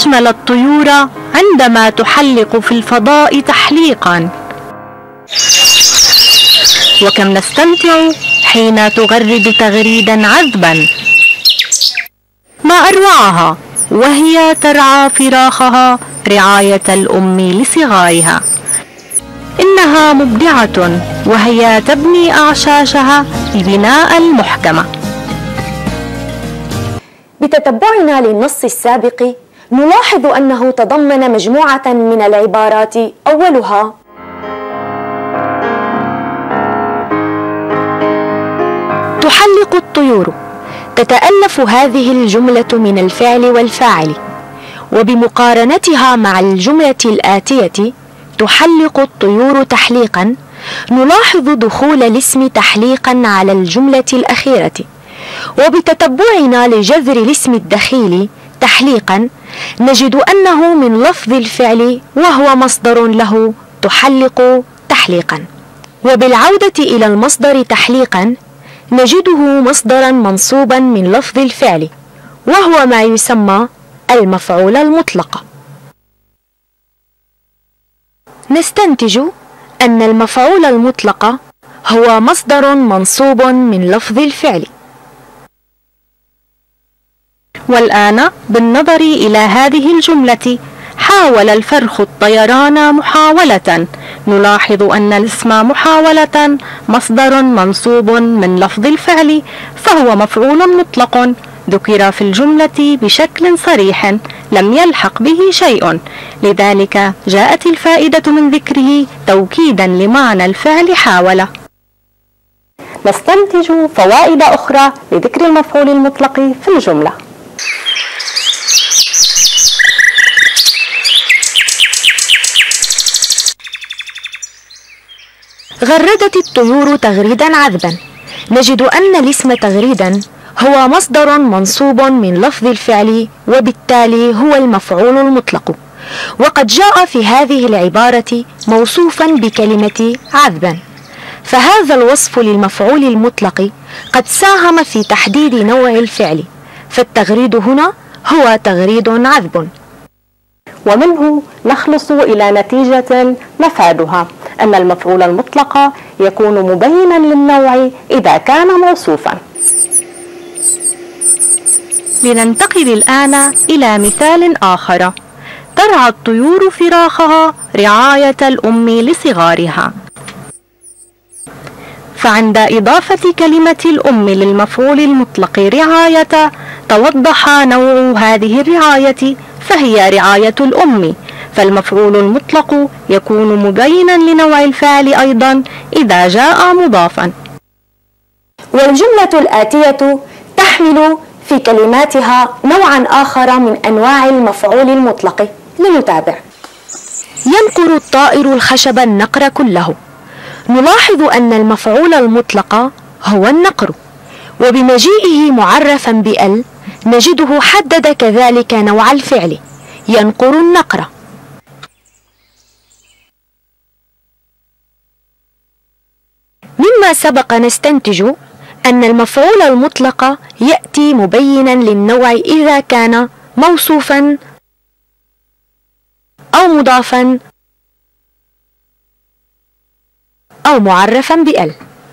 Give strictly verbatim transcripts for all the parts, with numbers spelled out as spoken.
أجمل الطيور عندما تحلق في الفضاء تحليقا، وكم نستمتع حين تغرد تغريدا عذبا. ما أروعها وهي ترعى فراخها رعاية الأم لصغارها. إنها مبدعة وهي تبني أعشاشها البناء المحكمة. بتتبعنا للنص السابق نلاحظ أنه تضمن مجموعة من العبارات، أولها: تحلق الطيور. تتألف هذه الجملة من الفعل والفاعل، وبمقارنتها مع الجملة الآتية تحلق الطيور تحليقا نلاحظ دخول الاسم تحليقا على الجملة الأخيرة، وبتتبعنا لجذر الاسم الدخيل تحليقا نجد أنه من لفظ الفعل وهو مصدر له تحلق تحليقا. وبالعودة إلى المصدر تحليقا نجده مصدرا منصوبا من لفظ الفعل وهو ما يسمى المفعول المطلق. نستنتج أن المفعول المطلق هو مصدر منصوب من لفظ الفعل. والآن بالنظر إلى هذه الجملة، حاول الفرخ الطيران محاولة، نلاحظ أن الاسم محاولة مصدر منصوب من لفظ الفعل، فهو مفعول مطلق ذكر في الجملة بشكل صريح لم يلحق به شيء، لذلك جاءت الفائدة من ذكره توكيدا لمعنى الفعل حاول. نستنتج فوائد أخرى لذكر المفعول المطلق في الجملة. غردت الطيور تغريدا عذبا. نجد أن الاسم تغريدا هو مصدر منصوب من لفظ الفعل، وبالتالي هو المفعول المطلق، وقد جاء في هذه العبارة موصوفا بكلمة عذبا، فهذا الوصف للمفعول المطلق قد ساهم في تحديد نوع الفعل، فالتغريد هنا هو تغريد عذب. ومنه نخلص إلى نتيجة مفادها أن المفعول المطلق يكون مبينا للنوع إذا كان موصوفا. لننتقل الآن إلى مثال آخر: ترعى الطيور فراخها رعاية الأم لصغارها. فعند إضافة كلمة الأم للمفعول المطلق رعاية توضح نوع هذه الرعاية، فهي رعاية الأم، فالمفعول المطلق يكون مبينا لنوع الفعل أيضا إذا جاء مضافا. والجملة الآتية تحمل في كلماتها نوعا آخر من أنواع المفعول المطلق. لنتابع: ينقر الطائر الخشب النقر كله. نلاحظ أن المفعول المطلق هو النقر، وبمجيئه معرفا بأل نجده حدد كذلك نوع الفعل ينقر النقر. مما سبق نستنتج أن المفعول المطلق يأتي مبينا للنوع إذا كان موصوفا أو مضافا أو معرفا بأل.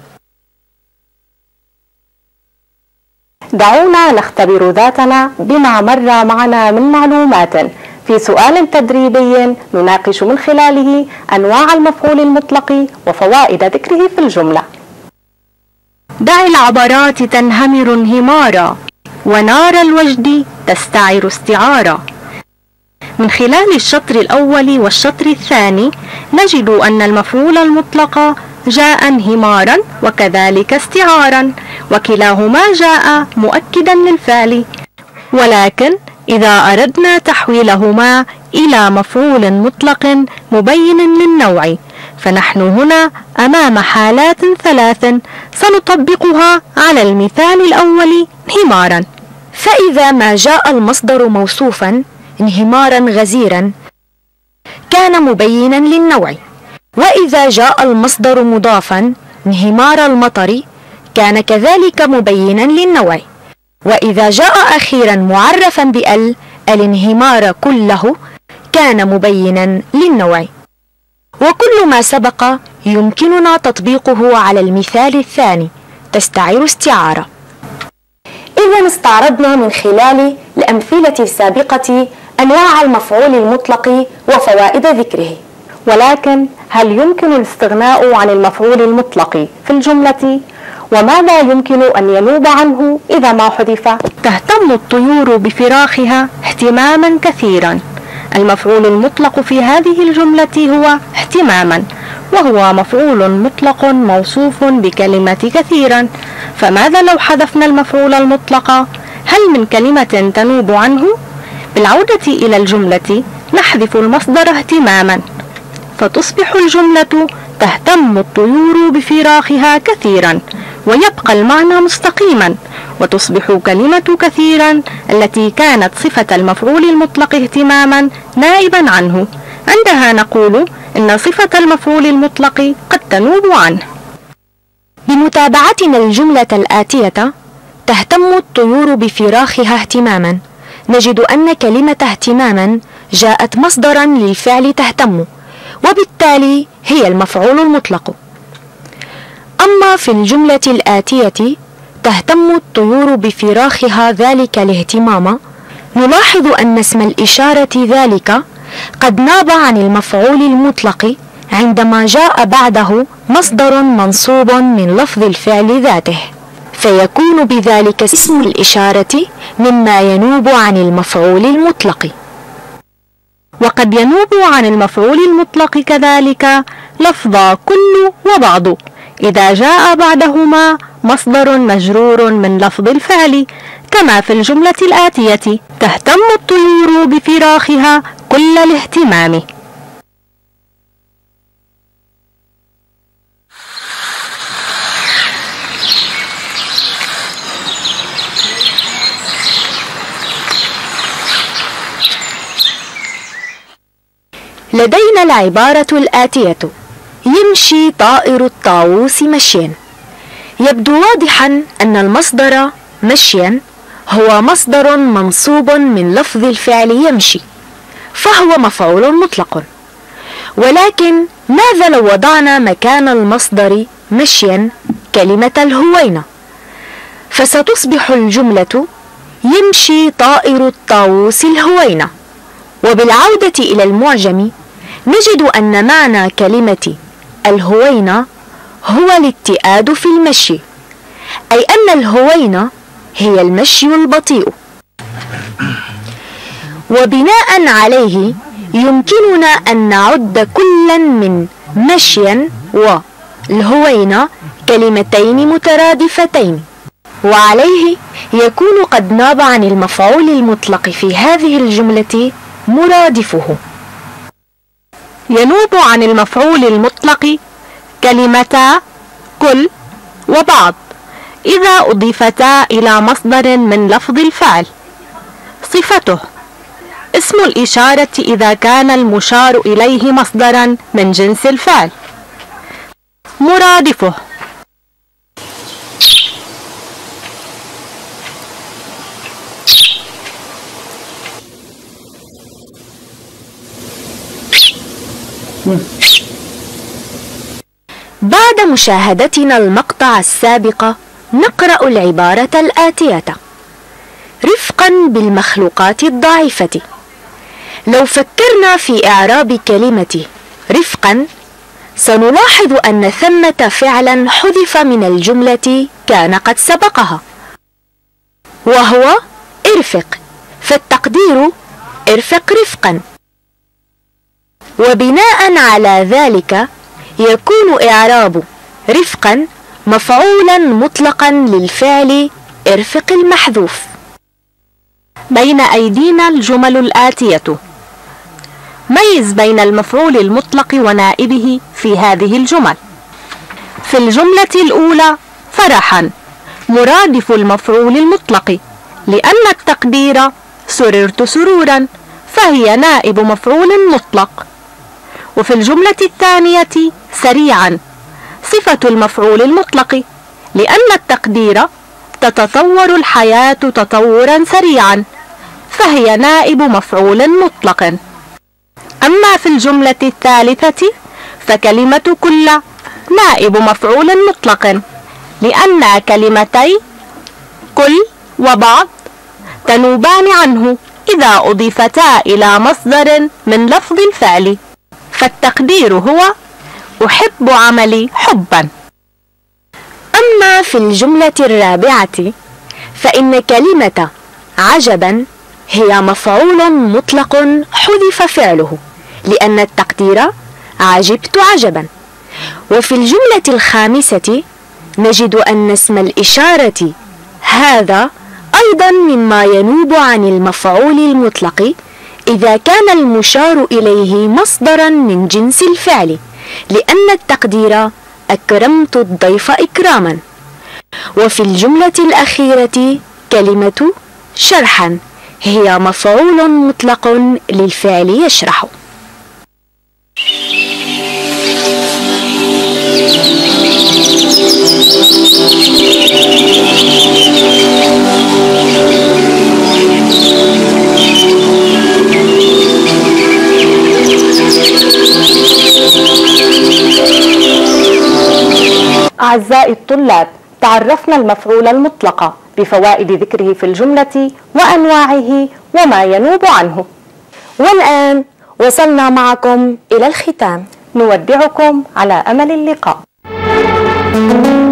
دعونا نختبر ذاتنا بما مر معنا من معلومات في سؤال تدريبي نناقش من خلاله أنواع المفعول المطلق وفوائد ذكره في الجملة. دع العبرات تنهمر انهمارا، ونار الوجد تستعر استعارا. من خلال الشطر الأول والشطر الثاني نجد أن المفعول المطلق جاء انهمارا وكذلك استعارا، وكلاهما جاء مؤكدا للفعل، ولكن إذا أردنا تحويلهما إلى مفعول مطلق مبين للنوع فنحن هنا أمام حالات ثلاث سنطبقها على المثال الأول انهمارا. فإذا ما جاء المصدر موصوفا انهمارا غزيرا كان مبينا للنوع، وإذا جاء المصدر مضافا انهمار المطر كان كذلك مبينا للنوع، وإذا جاء أخيرا معرفا بأل الانهمار كله كان مبينا للنوع. وكل ما سبق يمكننا تطبيقه على المثال الثاني تستعير استعارة. إذا استعرضنا من خلال الأمثلة السابقة أنواع المفعول المطلق وفوائد ذكره، ولكن هل يمكن الاستغناء عن المفعول المطلق في الجملة؟ وماذا يمكن أن ينوب عنه إذا ما حذف؟ تهتم الطيور بفراخها اهتماما كثيرا. المفعول المطلق في هذه الجملة هو اهتماما، وهو مفعول مطلق موصوف بكلمة كثيرا. فماذا لو حذفنا المفعول المطلق؟ هل من كلمة تنوب عنه؟ بالعودة إلى الجملة نحذف المصدر اهتماما، فتصبح الجملة تهتم الطيور بفراخها كثيرا، ويبقى المعنى مستقيما، وتصبح كلمة كثيرا التي كانت صفة المفعول المطلق اهتماما نائبا عنه. عندها نقول إن صفة المفعول المطلق قد تنوب عنه. بمتابعتنا الجملة الآتية تهتم الطيور بفراخها اهتماما، نجد أن كلمة اهتماما جاءت مصدرا للفعل تهتم، وبالتالي هي المفعول المطلق. أما في الجملة الآتية تهتم الطيور بفراخها ذلك الاهتمام، نلاحظ أن اسم الإشارة ذلك قد ناب عن المفعول المطلق عندما جاء بعده مصدر منصوب من لفظ الفعل ذاته، فيكون بذلك اسم الإشارة مما ينوب عن المفعول المطلق. وقد ينوب عن المفعول المطلق كذلك لفظ كل وبعض إذا جاء بعدهما مصدر مجرور من لفظ الفعل، كما في الجملة الآتية: تهتم الطيور بفراخها كل الاهتمام. لدينا العبارة الآتية: يمشي طائر الطاووس مشيا. يبدو واضحا أن المصدر مشيا هو مصدر منصوب من لفظ الفعل يمشي، فهو مفعول مطلق. ولكن ماذا لو وضعنا مكان المصدر مشيا كلمة الهوينة؟ فستصبح الجملة يمشي طائر الطاووس الهوينة. وبالعودة إلى المعجم نجد أن معنى كلمة الهوينة هو الاتئاد في المشي، أي أن الهوينة هي المشي البطيء. وبناء عليه يمكننا أن نعد كلا من مشيا والهوينة كلمتين مترادفتين، وعليه يكون قد ناب عن المفعول المطلق في هذه الجملة مرادفه. ينوب عن المفعول المطلق كلمتا كل وبعض إذا أضيفتا إلى مصدر من لفظ الفعل. صفته: اسم الإشارة إذا كان المشار إليه مصدرا من جنس الفعل. مرادفه: بعد مشاهدتنا المقطع السابق نقرأ العبارة الآتية: رفقا بالمخلوقات الضعيفة. لو فكرنا في إعراب كلمة رفقا سنلاحظ أن ثمة فعلا حذف من الجملة كان قد سبقها، وهو ارفق، فالتقدير ارفق رفقا. وبناء على ذلك يكون إعراب رفقا مفعولا مطلقا للفعل ارفق المحذوف. بين أيدينا الجمل الآتية: ميز بين المفعول المطلق ونائبه في هذه الجمل. في الجملة الأولى فرحا مرادف المفعول المطلق، لأن التقدير سررت سرورا، فهي نائب مفعول مطلق. وفي الجملة الثانية سريعا صفة المفعول المطلق، لأن التقدير تتطور الحياة تطورا سريعا، فهي نائب مفعول مطلق. أما في الجملة الثالثة فكلمة كل نائب مفعول مطلق، لأن كلمتي كل وبعض تنوبان عنه إذا أضيفتا إلى مصدر من لفظ الفعل، فالتقدير هو أحب عملي حبا. أما في الجملة الرابعة فإن كلمة عجبا هي مفعول مطلق حذف فعله، لأن التقدير عجبت عجبا. وفي الجملة الخامسة نجد أن اسم الإشارة هذا أيضا مما ينوب عن المفعول المطلق إذا كان المشار إليه مصدرا من جنس الفعل، لأن التقدير أكرمت الضيف إكراما. وفي الجملة الأخيرة كلمة شرحا هي مفعول مطلق للفعل يشرح. أعزائي الطلاب، تعرفنا المفعول المطلق بفوائد ذكره في الجملة وأنواعه وما ينوب عنه. والآن وصلنا معكم إلى الختام. نودعكم على أمل اللقاء.